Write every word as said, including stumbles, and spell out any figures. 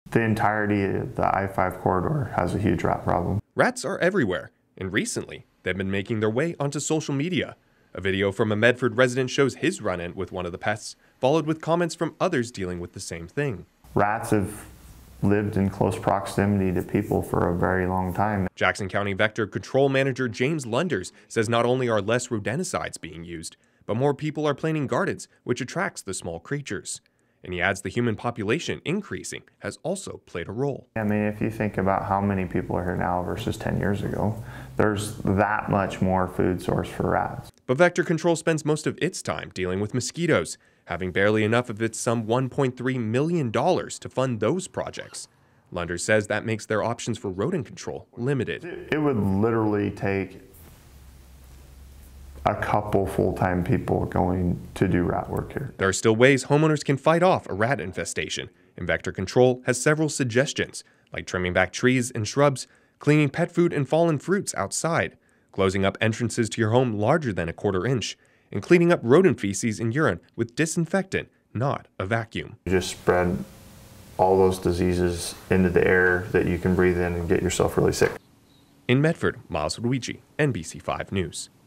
The entirety of the I five corridor has a huge rat problem. Rats are everywhere, and recently they've been making their way onto social media. A video from a Medford resident shows his run-in with one of the pests, followed with comments from others dealing with the same thing. Rats have lived in close proximity to people for a very long time. Jackson County Vector Control Manager James Lunders says not only are less rodenticides being used, but more people are planting gardens, which attracts the small creatures. And he adds the human population increasing has also played a role. I mean, if you think about how many people are here now versus ten years ago, there's that much more food source for rats. But Vector Control spends most of its time dealing with mosquitoes, having barely enough of its some one point three million dollars to fund those projects. Lunders says that makes their options for rodent control limited. It would literally take a couple full-time people going to do rat work here. There are still ways homeowners can fight off a rat infestation, and Vector Control has several suggestions, like trimming back trees and shrubs, cleaning pet food and fallen fruits outside, closing up entrances to your home larger than a quarter inch, and cleaning up rodent feces and urine with disinfectant, not a vacuum. You just spread all those diseases into the air that you can breathe in and get yourself really sick. In Medford, Miles Luigi, N B C five News.